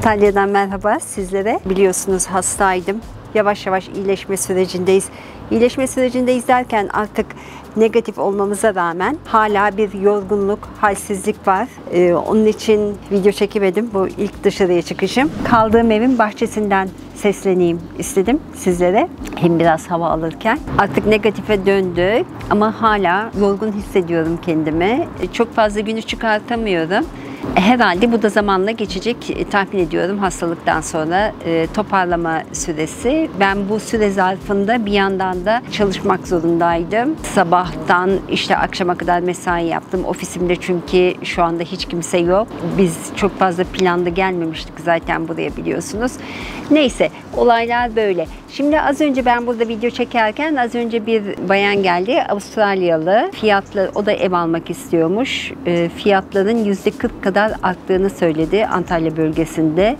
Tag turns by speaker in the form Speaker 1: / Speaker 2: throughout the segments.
Speaker 1: Antalya'dan merhaba sizlere. Biliyorsunuz hastaydım. Yavaş yavaş iyileşme sürecindeyiz. İyileşme sürecindeyiz derken artık negatif olmamıza rağmen hala bir yorgunluk, halsizlik var. Onun için video çekemedim. Bu ilk dışarıya çıkışım. Kaldığım evin bahçesinden sesleneyim istedim sizlere. Hem biraz hava alırken. Artık negatife döndük ama hala yorgun hissediyorum kendimi. Çok fazla günü çıkartamıyorum. Herhalde bu da zamanla geçecek tahmin ediyorum hastalıktan sonra toparlama süresi. Ben bu süre zarfında bir yandan da çalışmak zorundaydım. Sabahtan işte akşama kadar mesai yaptım. Ofisimde çünkü şu anda hiç kimse yok. Biz çok fazla planlı gelmemiştik zaten buraya biliyorsunuz. Neyse olaylar böyle. Şimdi az önce ben burada video çekerken az önce bir bayan geldi. Avustralyalı. Fiyatlı, o da ev almak istiyormuş. Fiyatların %40 kadar arttığını söyledi Antalya bölgesinde.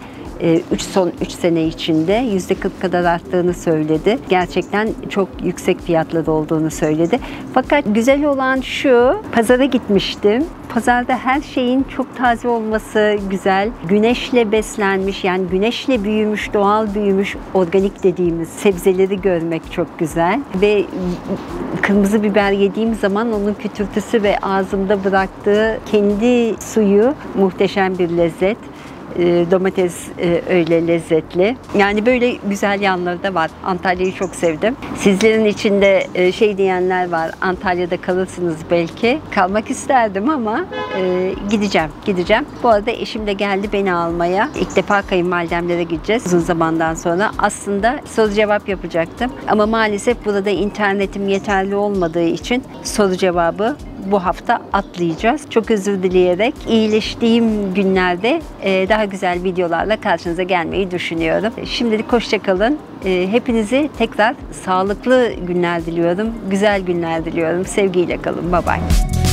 Speaker 1: Son 3 sene içinde %40 kadar arttığını söyledi. Gerçekten çok yüksek fiyatları olduğunu söyledi. Fakat güzel olan şu, pazara gitmiştim. Pazarda her şeyin çok taze olması güzel. Güneşle beslenmiş, yani güneşle büyümüş, doğal büyümüş, organik dediğimiz sebzeleri görmek çok güzel. Ve kırmızı biber yediğim zaman onun kütürtüsü ve ağzımda bıraktığı kendi suyu muhteşem bir lezzet. Domates öyle lezzetli. Yani böyle güzel yanları da var. Antalya'yı çok sevdim. Sizlerin içinde şey diyenler var. Antalya'da kalırsınız belki. Kalmak isterdim ama gideceğim. Bu arada eşim de geldi beni almaya. İlk defa kayınvalidemlere gideceğiz uzun zamandan sonra. Aslında soru cevap yapacaktım. Ama maalesef burada internetim yeterli olmadığı için soru cevabı bu hafta atlayacağız. Çok özür dileyerek iyileştiğim günlerde daha güzel videolarla karşınıza gelmeyi düşünüyorum. Şimdilik hoşça kalın. Hepinize tekrar sağlıklı günler diliyorum. Güzel günler diliyorum. Sevgiyle kalın. Bye bye.